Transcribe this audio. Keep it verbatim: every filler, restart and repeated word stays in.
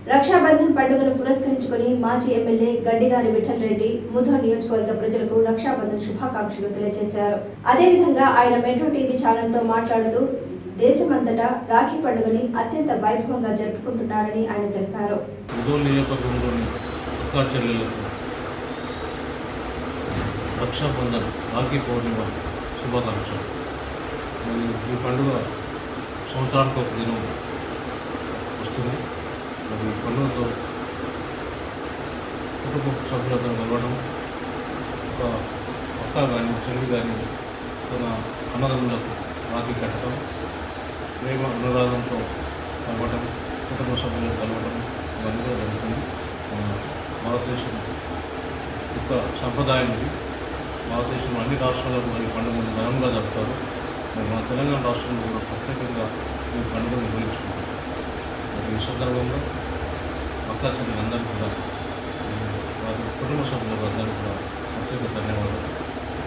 రక్షాబంధన్ పండుగను పురస్కరించుకుని మాజీ ఎమ్మెల్యే గడ్డిగారి విఠల్ రెడ్డి ముధోల్ నియోజకవర్గ ప్రజలకు రక్షాబంధన్ శుభాకాంక్షలు తెలియజేశారు. అదేవిధంగా ఆయన మెట్రో టీవీ ఛానల్తో మాట్లాడుతూ దేశమంతటా రాఖీ పండుగని అత్యంత వైభవంగా జరుపుకుంటున్నారని ఆయన తెలిపారు. ముధోల్ నియోజకవర్గంలోని అక్కా చెల్లెలకు రక్షాబంధన్ రాఖీ పౌర్ణిమ శుభాకాంక్షలు. మరియు ఈ పండుగ సంవత్సరానికి ఒక దినం వస్తుంది. మరి ఈ పండుగతో కుటుంబ సభ్యులతో కలవడం, ఒక అక్క కానీ చెల్లి కానీ తన అన్నదమ్ములకు రాఖీ కట్టడం, ప్రేమ అనురాగంతో కలవడం, కుటుంబ సభ్యులను కలవడం ఇవన్నీ జరుగుతుంది. మన భారతదేశం యొక్క సంప్రదాయం ఇది. భారతదేశంలో అన్ని రాష్ట్రాల్లో కూడా ఈ పండుగను ఘనంగా జరుపుతారు. మరి మన తెలంగాణ రాష్ట్రంలో కూడా ప్రత్యేకంగా ఈ పండుగను నిర్వహించుకుంటారు. మరి ఈ సందర్భంలో అక్కా చెల్లెలందరూ కూడా వారి కుటుంబ సభ్యులకు అందరూ కూడా